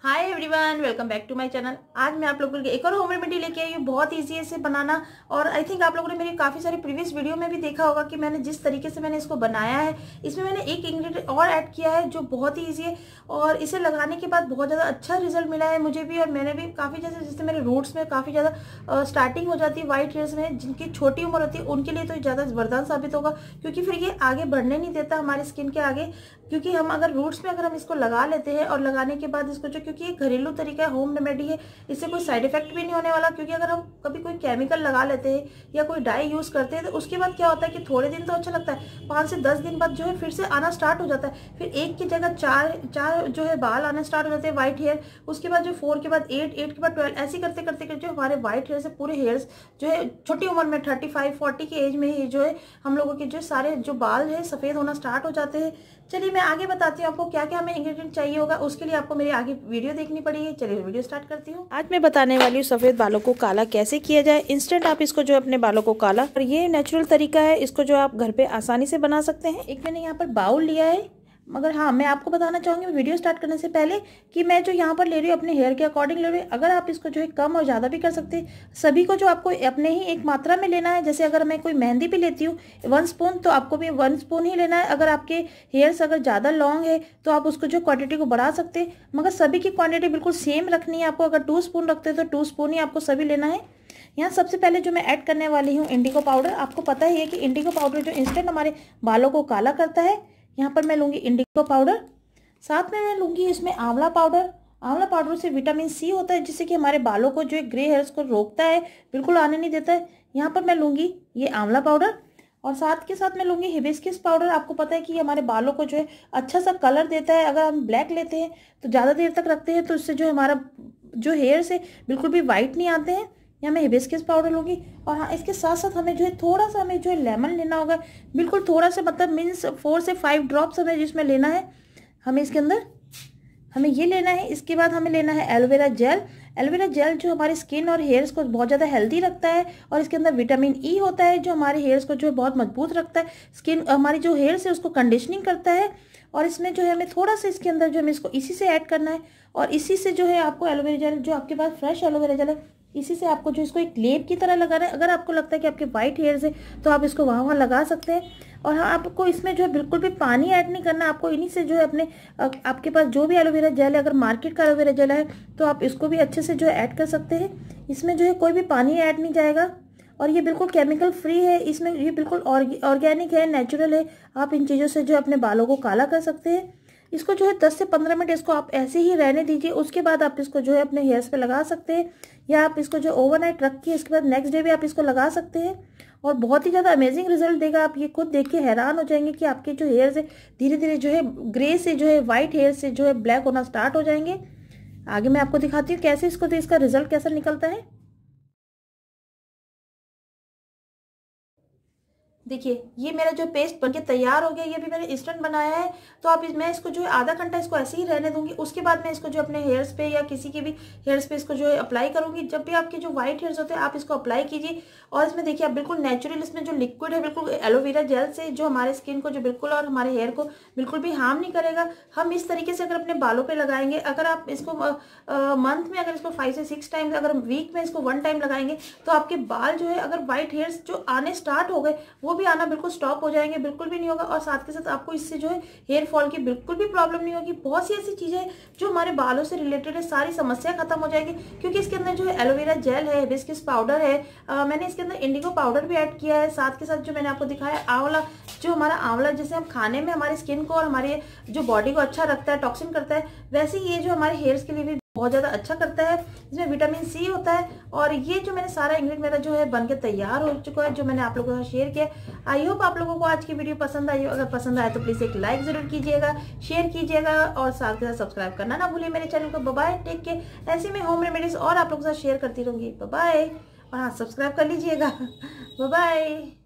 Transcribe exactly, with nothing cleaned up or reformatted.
Hi everyone, welcome back to my channel. आज मैं आप लोगों के लिए एक और होम रेमेडी लेके आई हूँ। बहुत इजी है इसे बनाना और आई थिंक आप लोगों ने मेरी काफ़ी सारी प्रीवियस वीडियो में भी देखा होगा कि मैंने जिस तरीके से मैंने इसको बनाया है, इसमें मैंने एक इंग्रेडिएंट और ऐड किया है जो बहुत ही ईजी है और इसे लगाने के बाद बहुत ज़्यादा अच्छा रिजल्ट मिला है मुझे भी। और मैंने भी काफ़ी जैसे जैसे मेरे रूट्स में काफ़ी ज़्यादा स्टार्टिंग हो जाती है वाइट हेयर्स में, जिनकी छोटी उम्र होती है उनके लिए तो ज़्यादा वरदान साबित होगा, क्योंकि फिर ये आगे बढ़ने नहीं देता हमारी स्किन के आगे। क्योंकि हम अगर रूट्स में अगर हम इसको लगा लेते हैं और लगाने के बाद इसको जो, क्योंकि ये घरेलू तरीका है, होम रेमेडी है, इससे कोई साइड इफेक्ट भी नहीं होने वाला। क्योंकि अगर हम कभी कोई केमिकल लगा लेते हैं या कोई डाई यूज करते हैं तो उसके बाद क्या होता है कि थोड़े दिन तो अच्छा लगता है, पाँच से दस दिन बाद जो है फिर से आना स्टार्ट हो जाता है। फिर एक की जगह चार चार जो है बाल आना स्टार्ट हो जाते हैं व्हाइट हेयर। उसके बाद जो फोर के बाद एट, एट के बाद ट्वेल्व, ऐसे करते करते करते जो हमारे व्हाइट हेयर से पूरे हेयर्स जो है छोटी उम्र में थर्टी फाइव फोर्टी की एज में ही जो है हम लोगों के जो सारे जो बाल है सफेद होना स्टार्ट हो जाते हैं। चलिए मैं आगे बताती हूँ आपको क्या क्या हमें इंग्रेडिएंट चाहिए होगा। उसके लिए आपको मेरी आगे वीडियो देखनी पड़ेगी। चलिए वीडियो स्टार्ट करती हूँ। आज मैं बताने वाली हूँ सफेद बालों को काला कैसे किया जाए। इंस्टेंट आप इसको जो अपने बालों को काला, और ये नेचुरल तरीका है, इसको जो आप घर पे आसानी से बना सकते हैं। एक मैंने यहाँ पर बाउल लिया है, मगर हाँ मैं आपको बताना चाहूँगी वीडियो स्टार्ट करने से पहले कि मैं जो यहाँ पर ले रही हूँ अपने हेयर के अकॉर्डिंग ले रही हूँ। अगर आप इसको जो है कम और ज़्यादा भी कर सकते हैं, सभी को जो आपको अपने ही एक मात्रा में लेना है। जैसे अगर मैं कोई मेहंदी भी लेती हूँ वन स्पून, तो आपको भी वन स्पून ही लेना है। अगर आपके हेयर्स अगर ज़्यादा लॉन्ग है तो आप उसको जो क्वान्टिटी को बढ़ा सकते हैं, मगर सभी की क्वान्टिटी बिल्कुल सेम रखनी है आपको। अगर टू स्पून रखते हैं तो टू स्पून ही आपको सभी लेना है। यहाँ सबसे पहले जो मैं ऐड करने वाली हूँ इंडिगो पाउडर। आपको पता ही है कि इंडिगो पाउडर जो इंस्टेंट हमारे बालों को काला करता है। यहाँ पर मैं लूँगी इंडिगो पाउडर, साथ में मैं लूँगी इसमें आंवला पाउडर। आंवला पाउडर से विटामिन सी होता है जिससे कि हमारे बालों को जो है ग्रे हेयर्स को रोकता है, बिल्कुल आने नहीं देता है। यहाँ पर मैं लूँगी ये आंवला पाउडर और साथ के साथ मैं लूँगी हिबिस्कस पाउडर। आपको पता है कि हमारे बालों को जो है अच्छा सा कलर देता है। अगर हम ब्लैक लेते हैं तो ज़्यादा देर तक रखते हैं तो इससे जो हमारा जो हेयर्स है बिल्कुल भी वाइट नहीं आते हैं। यहाँ मैं हिबिस्कस पाउडर लूँगी और हाँ इसके साथ साथ हमें जो है थोड़ा सा हमें जो है लेमन लेना होगा, बिल्कुल थोड़ा सा, मतलब मीन्स फोर से फाइव ड्रॉप्स हमें जिसमें लेना है। हमें इसके अंदर हमें ये लेना है। इसके बाद हमें लेना है एलोवेरा जेल। एलोवेरा जेल जो हमारी स्किन और हेयर्स को बहुत ज़्यादा हेल्दी रखता है और इसके अंदर विटामिन ई होता है जो हमारे हेयर्स को जो है बहुत मजबूत रखता है। स्किन हमारी जो हेयर्स है उसको कंडीशनिंग करता है। और इसमें जो है हमें थोड़ा सा इसके अंदर जो हमें इसको इसी से ऐड करना है और इसी से जो है आपको एलोवेरा जेल, जो आपके पास फ्रेश एलोवेरा जेल है, इसी से आपको जो इसको एक लेप की तरह लगाना है। अगर आपको लगता है कि आपके वाइट हेयर्स है तो आप इसको वहाँ वहाँ लगा सकते हैं। और हाँ आपको इसमें जो है बिल्कुल भी पानी ऐड नहीं करना। आपको इन्हीं से जो है अपने आपके पास जो भी एलोवेरा जेल है, अगर मार्केट का एलोवेरा जेल है तो आप इसको भी अच्छे से जो है ऐड कर सकते हैं। इसमें जो है कोई भी पानी ऐड नहीं जाएगा और ये बिल्कुल केमिकल फ्री है। इसमें ये बिल्कुल ऑर्गेनिक है, नेचुरल है। आप इन चीज़ों से जो अपने बालों को काला कर सकते हैं। इसको जो है दस से पंद्रह मिनट इसको आप ऐसे ही रहने दीजिए। उसके बाद आप इसको जो है अपने हेयर्स पे लगा सकते हैं या आप इसको जो ओवरनाइट रख के इसके बाद नेक्स्ट डे भी आप इसको लगा सकते हैं और बहुत ही ज़्यादा अमेजिंग रिजल्ट देगा। आप ये खुद देख के हैरान हो जाएंगे कि आपके जो हेयर्स है धीरे धीरे जो है ग्रे से जो है वाइट हेयर से जो है ब्लैक होना स्टार्ट हो जाएंगे। आगे मैं आपको दिखाती हूँ कैसे इसको, तो इसका रिजल्ट कैसा निकलता है। देखिए ये मेरा जो पेस्ट बनके तैयार हो गया, ये भी मैंने इंस्टेंट बनाया है। तो आप इस मैं इसको जो है आधा घंटा इसको ऐसे ही रहने दूंगी। उसके बाद मैं इसको जो अपने हेयर्स पे या किसी के भी हेयर्स पे इसको जो है अप्लाई करूंगी। जब भी आपके जो व्हाइट हेयर्स होते हैं आप इसको अप्लाई कीजिए और इसमें देखिए आप बिल्कुल नेचुरल, इसमें जो लिक्विड है बिल्कुल एलोवेरा जेल से जो हमारे स्किन को जो बिल्कुल और हमारे हेयर को बिल्कुल भी हार्म नहीं करेगा। हम इस तरीके से अगर अपने बालों पर लगाएंगे, अगर आप इसको मंथ में अगर इसको फाइव से सिक्स टाइम, अगर वीक में इसको वन टाइम लगाएंगे तो आपके बाल जो है अगर व्हाइट हेयर्स जो आने स्टार्ट हो गए वो भी आना बिल्कुल स्टॉप हो जाएंगे, बिल्कुल भी नहीं होगा। और साथ के साथ आपको इससे जो है हेयर फॉल की बिल्कुल भी प्रॉब्लम नहीं होगी। बहुत सी ऐसी चीजें जो हमारे बालों से रिलेटेड है, सारी समस्या खत्म हो जाएगी। क्योंकि इसके अंदर जो है एलोवेरा जेल है, हिबिस्कस पाउडर है, आ, मैंने इसके अंदर इंडिगो पाउडर भी ऐड किया है। साथ के साथ जो मैंने आपको दिखाया आंवला, जो हमारा आंवला जैसे हम खाने में हमारी स्किन को और हमारे जो बॉडी को अच्छा रखता है, टॉक्सिन करता है, वैसे ही ये जो हमारे हेयर्स के लिए भी बहुत ज़्यादा अच्छा करता है। इसमें विटामिन सी होता है और ये जो मैंने सारा इंग्रेडिएंट मेरा जो है बनके तैयार हो चुका है, जो मैंने आप लोगों के साथ शेयर किया। आई होप आप लोगों को आज की वीडियो पसंद आई हो। अगर पसंद आए तो प्लीज़ एक लाइक ज़रूर कीजिएगा, शेयर कीजिएगा और साथ के साथ सब्सक्राइब करना ना भूलिए मेरे चैनल को। Bye, take care. ऐसे में होम रेमेडीज और आप लोगों के साथ शेयर करती रहूँगी। बाय, और हाँ सब्सक्राइब कर लीजिएगा। बाय।